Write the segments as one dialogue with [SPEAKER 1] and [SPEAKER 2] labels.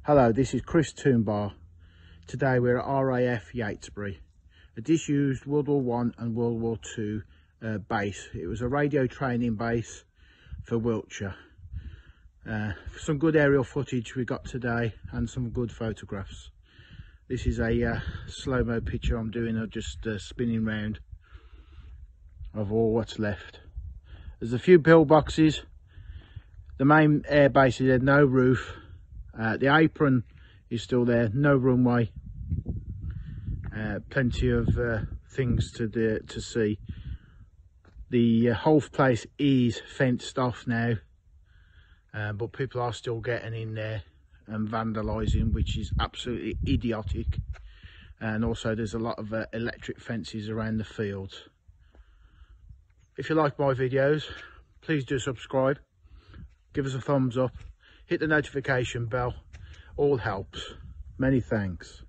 [SPEAKER 1] Hello, this is Chris Toonbar. Today we're at Raf Yatesbury, a disused World War I and World War II base. It was a radio training base for Wiltshire. Some good aerial footage we got today and some good photographs. This is a slow-mo picture I'm doing of just spinning round of all what's left. There's a few pillboxes. The main air base had no roof. The apron is still there, no runway. Plenty of things to see. The whole place is fenced off now, but people are still getting in there and vandalising, which is absolutely idiotic. And also there's a lot of electric fences around the fields. If you like my videos, please do subscribe, give us a thumbs up, hit the notification bell, all helps. Many thanks.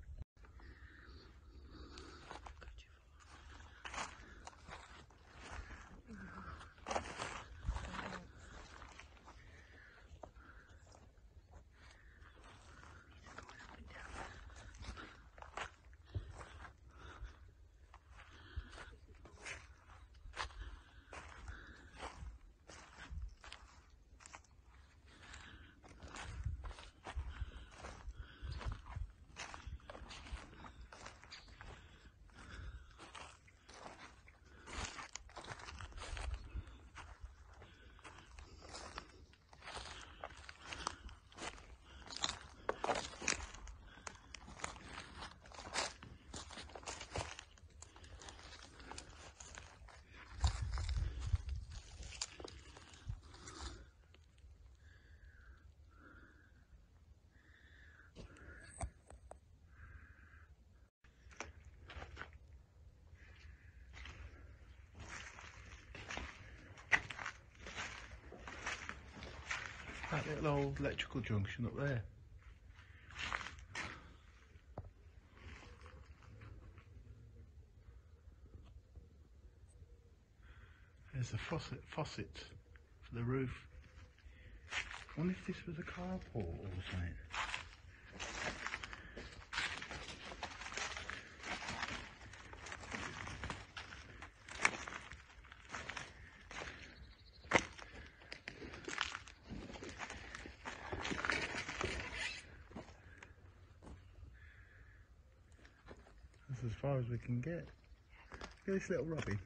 [SPEAKER 1] That little old electrical junction up there. There's a faucet for the roof. I wonder if this was a carport or something. That's as far as we can get. Look at this little robin.